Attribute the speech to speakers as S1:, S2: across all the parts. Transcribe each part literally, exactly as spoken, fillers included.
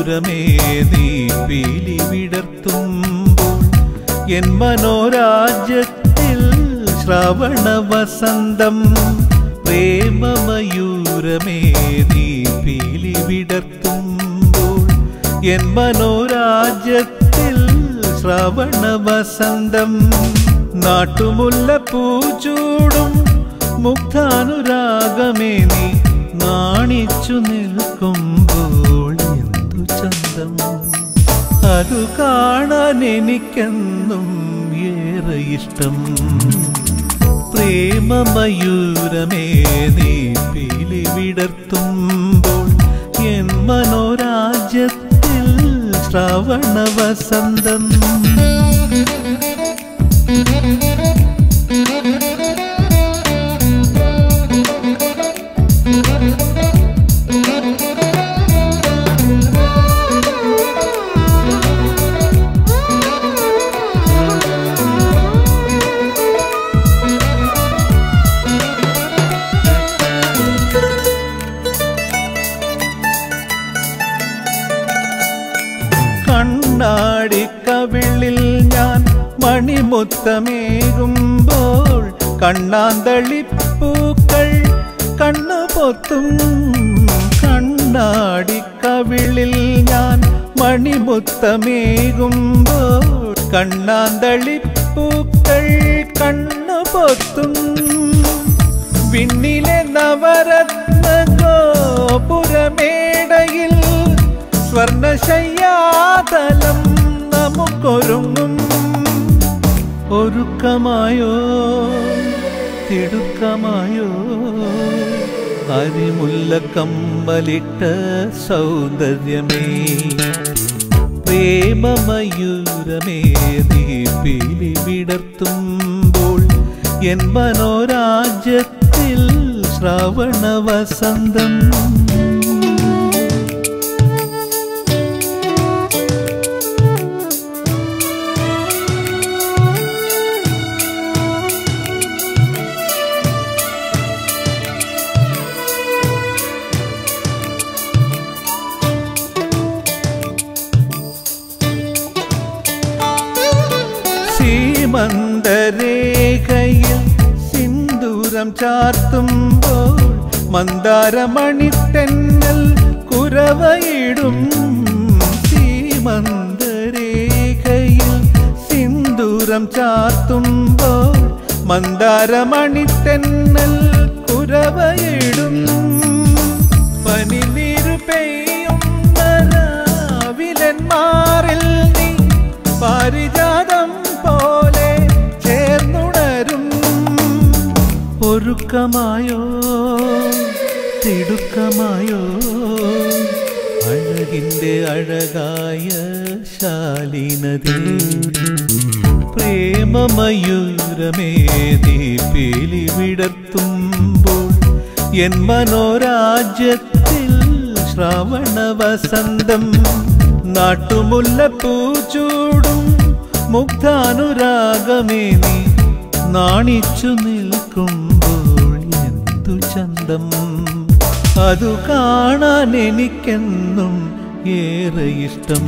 S1: മയൂരമേ നീ പീലി വിടർത്തുമ്പോൾ എൻ മനോരാജ്യത്തിൽ ശ്രാവണ വസന്തം. പ്രേമമയൂരമേ നീ പീലി വിടർത്തുമ്പോൾ എൻ മനോരാജ്യത്തിൽ ശ്രാവണ വസന്തം. നാട്ടുമുല്ലപ്പൂ ചൂടും മുഗ്ധാനുരാഗമേ നീ നാണിച്ചു നിൽക്കുമ്പോൾ എന്തു ചന്തം. അതു കാണാൻ എനിക്കെന്നും ഏറെ ഇഷ്ടം. പ്രേമമയൂരമേ നീ പീലി വിടർത്തുമ്പോൾ എൻ മനോരാജ്യത്തിൽ ശ്രാവണ വസന്തം. കണ്ണാടിക്കവിളിൽ ഞാൻ മണിമുത്തമേകുമ്പോൾ കണ്ണാന്തളിപ്പൂക്കൾ കണ്ണുപൊത്തും. കണ്ണാടിക്കവിളിൽ ഞാൻ മണിമുത്തമേകുമ്പോൾ കണ്ണാന്തളിപ്പൂക്കൾ കണ്ണുപൊത്തും. വിണ്ണിലെ നവരത്ന ഗോപുരമേടയിൽ സ്വർണശയ്യാതലം നമുക്കൊരുങ്ങും. ഒരുക്കമായോ തിടുക്കമായോ അരിമുല്ലക്കമ്മലിട്ട സൗന്ദര്യമേ. പ്രേമമയൂരമേ നീ പീലി വിടർത്തുമ്പോൾ എൻ മനോരാജ്യത്തിൽ ശ്രാവണ വസന്തം. സീമന്തരേഖയിൽ സിന്ദൂരം ചാർത്തുമ്പോൾ മന്ദാരമണിത്തെന്നൽ കുരവയിടും. സീമന്തരേഖയിൽ സിന്ദൂരം ചാർത്തുമ്പോൾ മന്ദാരമണിത്തെന്നൽ കുരവയിടും. പനിനീരു പെയ്യും രാവിലന്മാരിൽ നീ പാരിജാതം പോലെ ചേർന്നുണരും. ഒരുക്കമായോ തിടുക്കമായോ അഴകിൻ്റെ അഴകായ ശാലീനതേ. പ്രേമമയൂരമേ നീ പീലി വിടർത്തുമ്പോൾ എൻ മനോരാജ്യത്തിൽ ശ്രാവണ വസന്തം. നാട്ടുമുല്ലപ്പൂ ചൂടും മുഗ്ധാനുരാഗമേ നീ നാണിച്ചു നിൽക്കുമ്പോൾ എന്തു ചന്തം. അതു കാണാൻ എനിക്കെന്നും ഏറെ ഇഷ്ടം.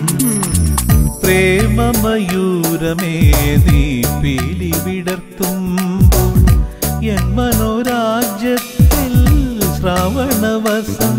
S1: പ്രേമമയൂരമേ നീ പീലി വിടർത്തുമ്പോൾ എൻ മനോരാജ്യത്തിൽ ശ്രാവണ വസന്തം.